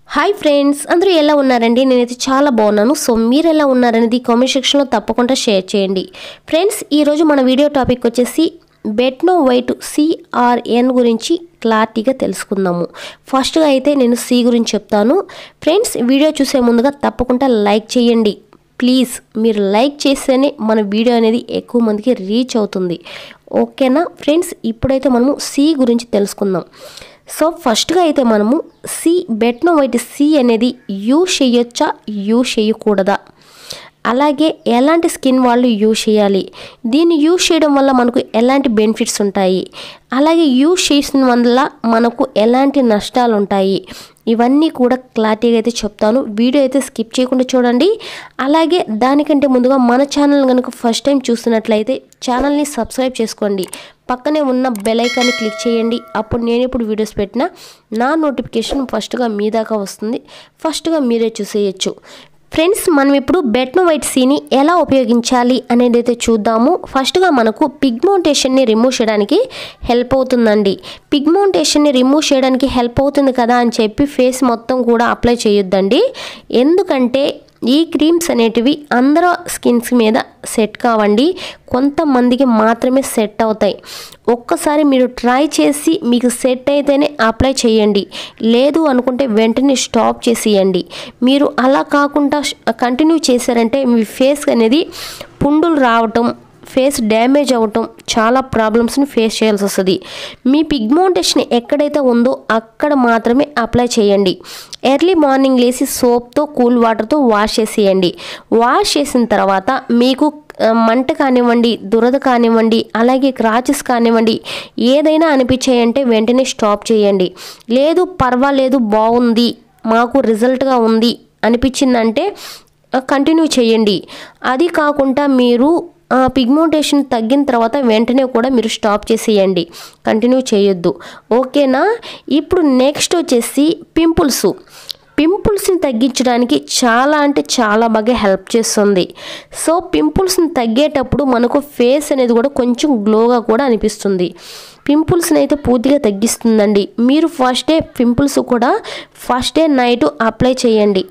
Hi friends, అందరూ ఎలా ఉన్నారండి? నేనైతే చాలా బాగున్నాను. సో మీరు ఎలా ఉన్నారనేది కామెంట్ సెక్షన్లో తప్పకుండా షేర్ చేయండి. ఫ్రెండ్స్, ఈరోజు మన వీడియో టాపిక్ వచ్చేసి బెట్నోవైట్ CRN గురించి క్లారిటీగా తెలుసుకుందాము. ఫస్ట్గా అయితే నేను C గురించి చెప్తాను. ఫ్రెండ్స్, వీడియో చూసే ముందుగా తప్పకుండా లైక్ చేయండి. ప్లీజ్, మీరు లైక్ చేస్తేనే మన వీడియో అనేది ఎక్కువ మందికి రీచ్ అవుతుంది. ఓకేనా ఫ్రెండ్స్? ఇప్పుడైతే మనము C గురించి తెలుసుకుందాం. సో ఫస్ట్గా అయితే మనము బెట్నోవైట్ C అనేది యూజ్ చేయొచ్చా, యూజ్ చేయకూడదా, అలాగే ఎలాంటి స్కిన్ వాళ్ళు యూజ్ చేయాలి, దీన్ని యూజ్ చేయడం వల్ల మనకు ఎలాంటి బెనిఫిట్స్ ఉంటాయి, అలాగే యూజ్ చేసిన వల్ల మనకు ఎలాంటి నష్టాలు ఉంటాయి, ఇవన్నీ కూడా క్లారిటీగా అయితే చెప్తాను. వీడియో అయితే స్కిప్ చేయకుండా చూడండి. అలాగే దానికంటే ముందుగా మన ఛానల్ కనుక ఫస్ట్ టైం చూస్తున్నట్లయితే ఛానల్ని సబ్స్క్రైబ్ చేసుకోండి. పక్కనే ఉన్న బెల్ ఐకాన్ని క్లిక్ చేయండి. అప్పుడు నేను ఇప్పుడు వీడియోస్ పెట్టినా నా నోటిఫికేషన్ ఫస్ట్గా మీ దాకా వస్తుంది. ఫస్ట్గా మీరే చూసేయచ్చు. ఫ్రెండ్స్, మనం ఇప్పుడు బెట్నోవైట్ Cని ఎలా ఉపయోగించాలి అనేది అయితే చూద్దాము. ఫస్ట్గా మనకు పిగ్మెంటేషన్ని రిమూవ్ చేయడానికి హెల్ప్ అవుతుందండి. పిగ్మెంటేషన్ని రిమూవ్ చేయడానికి హెల్ప్ అవుతుంది కదా అని చెప్పి ఫేస్ మొత్తం కూడా అప్లై చేయొద్దండి. ఎందుకంటే ఈ క్రీమ్స్ అనేటివి అందరూ స్కిన్స్ మీద సెట్ కావండి, కొంతమందికి మాత్రమే సెట్ అవుతాయి. ఒక్కసారి మీరు ట్రై చేసి మీకు సెట్ అయితేనే అప్లై చేయండి, లేదు అనుకుంటే వెంటనే స్టాప్ చేసేయండి. మీరు అలా కాకుండా కంటిన్యూ చేశారంటే మీ ఫేస్ అనేది పుండులు రావటం, ఫేస్ డ్యామేజ్ అవ్వటం, చాలా ప్రాబ్లమ్స్ని ఫేస్ చేయాల్సి వస్తుంది. మీ పిగ్మెంటేషన్ ఎక్కడైతే ఉందో అక్కడ మాత్రమే అప్లై చేయండి. ఎర్లీ మార్నింగ్ లేచి సోప్తో కూల్ వాటర్తో వాష్ చేసేయండి. వాష్ చేసిన తర్వాత మీకు మంట కానివ్వండి, దురద కానివ్వండి, అలాగే క్రాచెస్ కానివ్వండి, ఏదైనా అనిపించాయంటే వెంటనే స్టాప్ చేయండి. లేదు పర్వాలేదు, బాగుంది, మాకు రిజల్ట్గా ఉంది అనిపించిందంటే కంటిన్యూ చేయండి. అది కాకుండా మీరు పిగ్మెంటేషన్ తగ్గిన తర్వాత వెంటనే కూడా మీరు స్టాప్ చేసేయండి, కంటిన్యూ చేయొద్దు. ఓకేనా? ఇప్పుడు నెక్స్ట్ వచ్చేసి పింపుల్స్ని తగ్గించడానికి చాలా అంటే చాలా బాగా హెల్ప్ చేస్తుంది. సో పింపుల్స్ని తగ్గేటప్పుడు మనకు ఫేస్ అనేది కూడా కొంచెం గ్లోగా కూడా అనిపిస్తుంది. పింపుల్స్ని అయితే పూర్తిగా తగ్గిస్తుందండి. మీరు ఫస్ట్ డే పింపుల్స్ కూడా ఫస్ట్ డే నైట్ అప్లై చేయండి.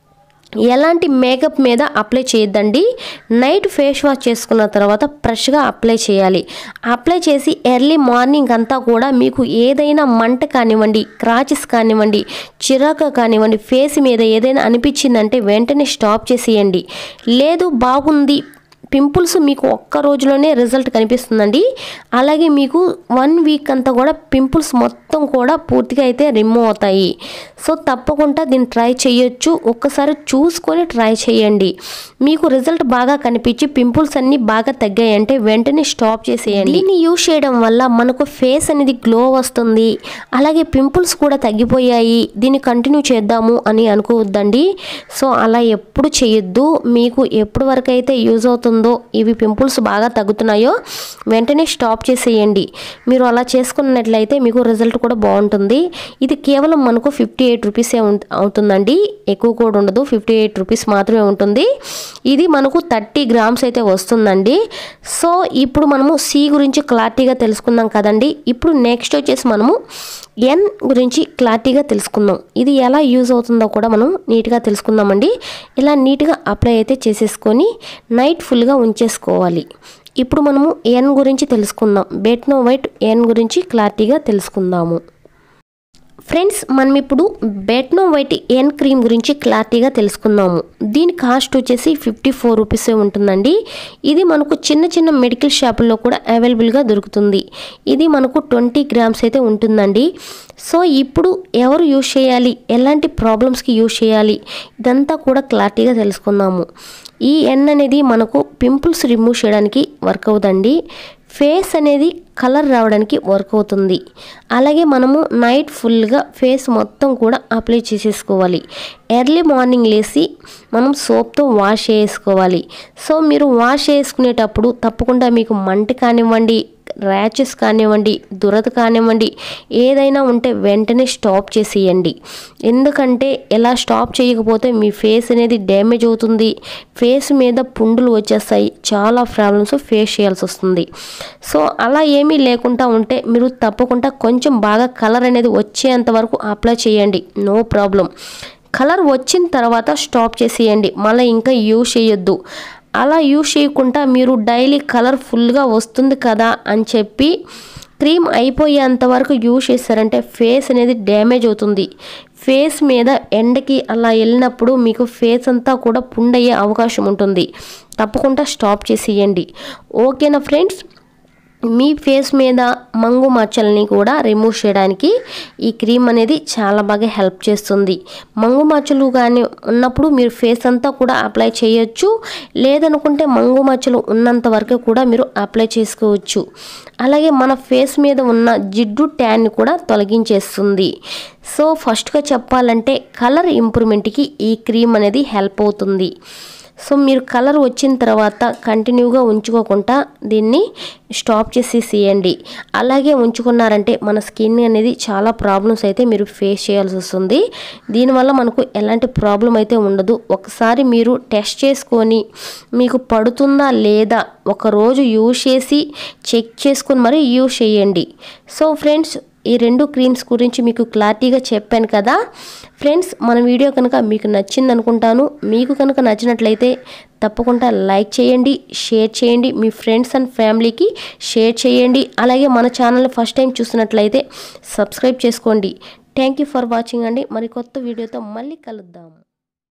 ఎలాంటి మేకప్ మీద అప్లై చేయొద్దండి. నైట్ ఫేస్ వాష్ చేసుకున్న తర్వాత ఫ్రెష్గా అప్లై చేయాలి. అప్లై చేసి ఎర్లీ మార్నింగ్ అంతా కూడా మీకు ఏదైనా మంట కానివ్వండి, క్రాచెస్ కానివ్వండి, చిరాకు కానివ్వండి, ఫేస్ మీద ఏదైనా అనిపించిందంటే వెంటనే స్టాప్ చేసేయండి. లేదు బాగుంది, పింపుల్స్ మీకు ఒక్క రోజులోనే రిజల్ట్ కనిపిస్తుందండి. అలాగే మీకు 1 వీక్ అంతా కూడా పింపుల్స్ మొత్తం కూడా పూర్తిగా అయితే రిమూవ్ అవుతాయి. సో తప్పకుండా దీన్ని ట్రై చేయొచ్చు. ఒక్కసారి చూసుకొని ట్రై చేయండి. మీకు రిజల్ట్ బాగా కనిపించి పింపుల్స్ అన్నీ బాగా తగ్గాయంటే వెంటనే స్టాప్ చేసేయండి. దీన్ని యూజ్ చేయడం వల్ల మనకు ఫేస్ అనేది గ్లో వస్తుంది, అలాగే పింపుల్స్ కూడా తగ్గిపోయాయి, దీన్ని కంటిన్యూ చేద్దాము అని అనుకోవద్దండి. సో అలా ఎప్పుడు చేయొద్దు. మీకు ఎప్పుడు వరకు అయితే యూజ్ అవుతుందో, ఇవి పింపుల్స్ బాగా తగ్గుతున్నాయో వెంటనే స్టాప్ చేసేయండి. మీరు అలా చేసుకున్నట్లయితే మీకు రిజల్ట్ కూడా బాగుంటుంది. ఇది కేవలం మనకు 58 రూపీసే అవుతుందండి, ఎక్కువ కూడా ఉండదు. 58 రూపీస్ మాత్రమే ఉంటుంది. ఇది మనకు 30 గ్రామ్స్ అయితే వస్తుందండి. సో ఇప్పుడు మనము C గురించి క్లారిటీగా తెలుసుకుందాం కదండి. ఇప్పుడు నెక్స్ట్ వచ్చేసి మనము N గురించి క్లారిటీగా తెలుసుకుందాం. ఇది ఎలా యూజ్ అవుతుందో కూడా మనం నీట్గా తెలుసుకుందామండి. ఇలా నీట్గా అప్లై అయితే చేసేసుకొని నైట్ ఫుల్గా ఉంచేసుకోవాలి. ఇప్పుడు మనము N గురించి తెలుసుకుందాం. బెట్నోవైట్ N గురించి క్లారిటీగా తెలుసుకుందాము. ఫ్రెండ్స్, మనం ఇప్పుడు బెట్నోవైట్ N క్రీమ్ గురించి క్లారిటీగా తెలుసుకుందాము. దీని కాస్ట్ వచ్చేసి 54 రూపీసే ఉంటుందండి. ఇది మనకు చిన్న చిన్న మెడికల్ షాపుల్లో కూడా అవైలబుల్గా దొరుకుతుంది. ఇది మనకు 20 గ్రామ్స్ అయితే ఉంటుందండి. సో ఇప్పుడు ఎవరు యూజ్ చేయాలి, ఎలాంటి ప్రాబ్లమ్స్కి యూజ్ చేయాలి, ఇదంతా కూడా క్లారిటీగా తెలుసుకుందాము. ఈ N అనేది మనకు పింపుల్స్ రిమూవ్ చేయడానికి వర్క్ అవుతుందండి. ఫేస్ అనేది కలర్ రావడానికి వర్క్ అవుతుంది. అలాగే మనము నైట్ ఫుల్గా ఫేస్ మొత్తం కూడా అప్లై చేసేసుకోవాలి. ఎర్లీ మార్నింగ్ లేచి మనం సోప్తో వాష్ చేసుకోవాలి. సో మీరు వాష్ చేసుకునేటప్పుడు తప్పకుండా మీకు మంట కానివ్వండి, ర్యాచెస్ కానివ్వండి, దురద కానివ్వండి, ఏదైనా ఉంటే వెంటనే స్టాప్ చేసేయండి. ఎందుకంటే ఇలా స్టాప్ చేయకపోతే మీ ఫేస్ అనేది డ్యామేజ్ అవుతుంది, ఫేస్ మీద పుండులు వచ్చేస్తాయి, చాలా ప్రాబ్లమ్స్ ఫేస్ చేయాల్సి వస్తుంది. సో అలా ఏమీ లేకుండా ఉంటే మీరు తప్పకుండా కొంచెం బాగా కలర్ అనేది వచ్చేంత వరకు అప్లై చేయండి, నో ప్రాబ్లం. కలర్ వచ్చిన తర్వాత స్టాప్ చేసేయండి, మళ్ళీ ఇంకా యూజ్ చేయొద్దు. అలా యూజ్ చేయకుండా మీరు డైలీ కలర్ ఫుల్గా వస్తుంది కదా అని చెప్పి క్రీమ్ అయిపోయేంత వరకు యూజ్ చేస్తారంటే ఫేస్ అనేది డ్యామేజ్ అవుతుంది. ఫేస్ మీద ఎండకి అలా వెళ్ళినప్పుడు మీకు ఫేస్ అంతా కూడా పుండయ్యే అవకాశం ఉంటుంది. తప్పకుండా స్టాప్ చేసేయండి. ఓకేనా ఫ్రెండ్స్? మీ ఫేస్ మీద మంగు మచ్చల్ని కూడా రిమూవ్ చేయడానికి ఈ క్రీమ్ అనేది చాలా బాగా హెల్ప్ చేస్తుంది. మంగు మచ్చలు కానీ ఉన్నప్పుడు మీరు ఫేస్ అంతా కూడా అప్లై చేయొచ్చు, లేదనుకుంటే మంగు మచ్చలు ఉన్నంత వరకు కూడా మీరు అప్లై చేసుకోవచ్చు. అలాగే మన ఫేస్ మీద ఉన్న జిడ్డు ట్యాన్ని కూడా తొలగించేస్తుంది. సో ఫస్ట్గా చెప్పాలంటే కలర్ ఇంప్రూవ్మెంట్కి ఈ క్రీమ్ అనేది హెల్ప్ అవుతుంది. సో మీరు కలర్ వచ్చిన తర్వాత కంటిన్యూగా ఉంచుకోకుండా దీన్ని స్టాప్ చేసేసేయండి. అలాగే ఉంచుకున్నారంటే మన స్కిన్ అనేది చాలా ప్రాబ్లమ్స్ అయితే మీరు ఫేస్ చేయాల్సి వస్తుంది. దీనివల్ల మనకు ఎలాంటి ప్రాబ్లం అయితే ఉండదు. ఒకసారి మీరు టెస్ట్ చేసుకొని మీకు పడుతుందా లేదా ఒకరోజు యూజ్ చేసి చెక్ చేసుకొని మరి యూజ్ చేయండి. సో ఫ్రెండ్స్, ఈ రెండు క్రీమ్స్ గురించి మీకు క్లారిటీగా చెప్పాను కదా ఫ్రెండ్స్. మన వీడియో కనుక మీకు నచ్చింది అనుకుంటాను. మీకు కనుక నచ్చినట్లయితే తప్పకుండా లైక్ చేయండి, షేర్ చేయండి, మీ ఫ్రెండ్స్ అండ్ ఫ్యామిలీకి షేర్ చేయండి. అలాగే మన ఛానల్ ఫస్ట్ టైం చూస్తున్నట్లయితే సబ్స్క్రైబ్ చేసుకోండి. థ్యాంక్ యూ ఫర్ వాచింగ్ అండి. మరి కొత్త వీడియోతో మళ్ళీ కలుద్దాము.